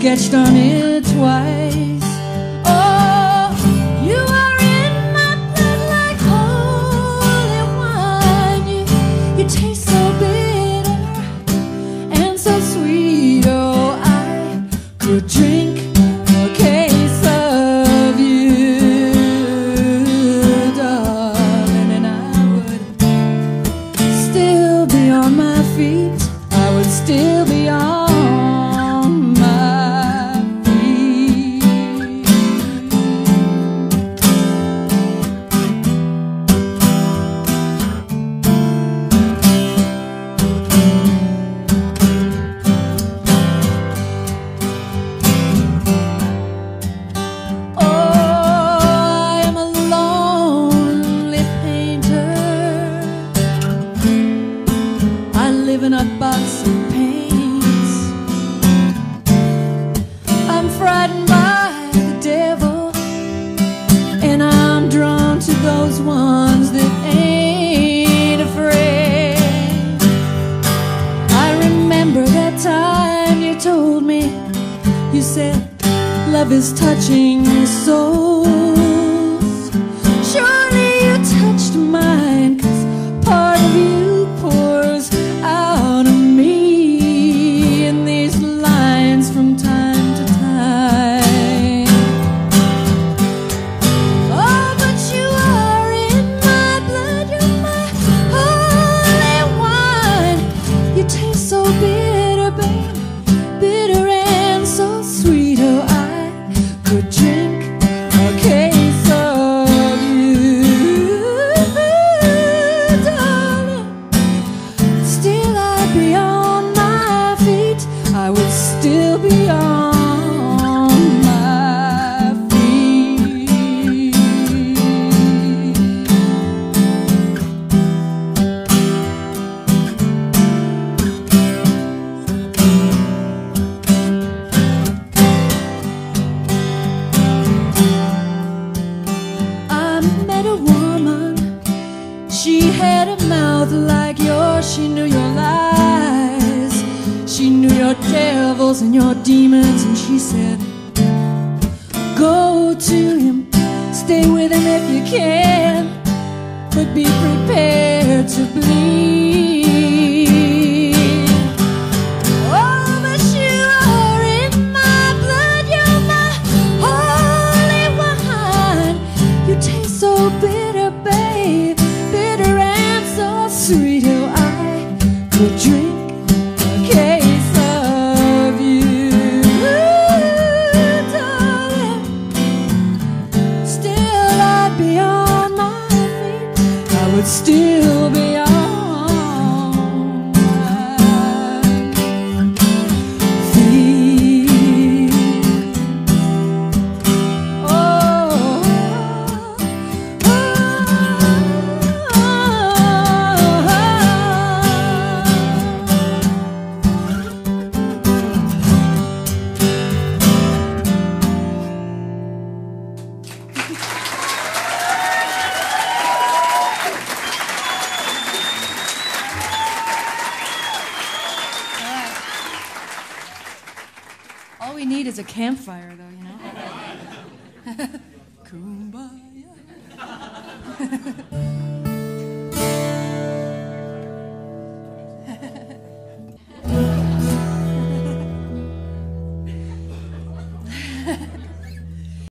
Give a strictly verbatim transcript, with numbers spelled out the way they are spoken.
sketched on it twice. Oh, you are in my blood like holy wine. You, you taste so bitter and so sweet. Oh, I could drink a case of you, darling, and I would still be on my feet. I would still be on in a box of paints. I'm frightened by the devil, and I'm drawn to those ones that ain't afraid. I remember that time you told me, you said love is touching souls. Surely you touched mine, 'cause part of you pours out of me in these lines from time to time. Oh, but you are in my blood, you're my holy wine. You taste so bitter, babe, bitter and so sweet. Oh, I could drink a case of you, darling. Still I'd be on my feet. I would still be on my feet. I met a woman, she had a mouth like yours. She knew your lies, she knew your devils and your demons, and she said, go to him, stay with him if you can, but be prepared to bleed. Oh, but you are in my blood, you're my holy wine. You taste so bitter, babe, bitter and so sweet. Oh, I could drink a case of you, darling. Still I'd be on my feet. I would still be on my feet. Oh, oh, all we need is a campfire, though, you know? Kumbaya. Ha ha ha.